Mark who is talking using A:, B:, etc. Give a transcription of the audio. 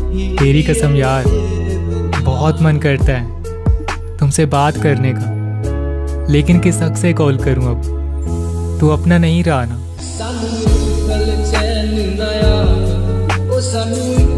A: तेरी कसम यार, बहुत मन करता है तुमसे बात करने का, लेकिन किस हक से कॉल करूं अब? तू अपना नहीं रहा ना।